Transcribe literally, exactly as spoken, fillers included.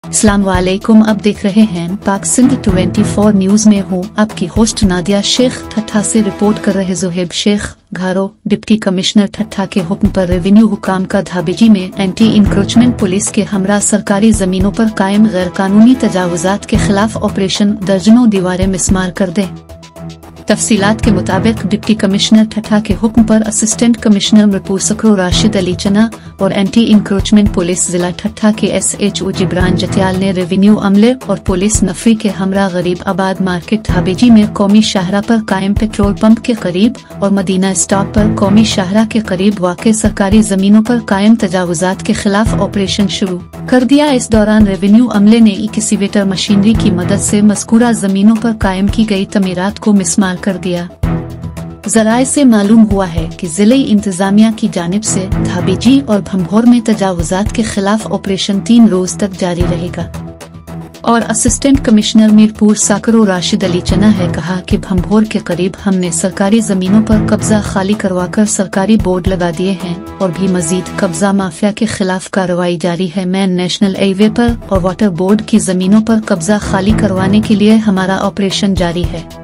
अस्सलाम वालेकुम, अब देख रहे हैं पाक सिंध चौबीस न्यूज में हूँ आपकी होस्ट नादिया शेख। ठट्ठा से रिपोर्ट कर रहे जोहेब शेख घारो। डिप्टी कमिश्नर ठट्ठा के हुक्म पर रेवेन्यू हुकाम का धाबेजी में एंटी इंक्रोचमेंट पुलिस के हमरा सरकारी जमीनों पर कायम गैर कानूनी तजावुजात के खिलाफ ऑपरेशन दर्जनों दीवारें मिसमार कर दे। तफसीलात के मुताबिक डिप्टी कमिश्नर ठट्ठा के हुक्म पर असिस्टेंट कमिश्नर मिरपुर सकरो राशिद अली चना और एंटी इंक्रोचमेंट पुलिस जिला ठट्ठा के S H O Jibran Jatial ने रेवेन्यू अमले और पुलिस नफरी के हमरा गरीब आबाद मार्केट धाबेजी में कौमी शाहरा पर कायम पेट्रोल पंप के करीब और मदीना स्टॉप पर कौमी शाहरा के करीब वाक़ सरकारी जमीनों पर कायम तजावुजात के खिलाफ ऑपरेशन शुरू कर दिया। इस दौरान रेवेन्यू अमले ने एक्सीवेटर मशीनरी की मदद से मज़कूरा जमीनों पर कायम की गई तमीरात को मिसमार कर दिया। जराए से मालूम हुआ है कि जिले इंतजामिया की जानिब से धाबेजी और भंभौर में तजावुजात के खिलाफ ऑपरेशन तीन रोज तक जारी रहेगा। और असिस्टेंट कमिश्नर मीरपुर साकरो राशिद अली चना है कहा कि भंभौर के करीब हमने सरकारी जमीनों पर कब्जा खाली करवाकर सरकारी बोर्ड लगा दिए हैं और भी मजीद कब्जा माफिया के खिलाफ कार्रवाई जारी है। मैन नेशनल हाईवे पर और वाटर बोर्ड की जमीनों पर कब्जा खाली करवाने के लिए हमारा ऑपरेशन जारी है।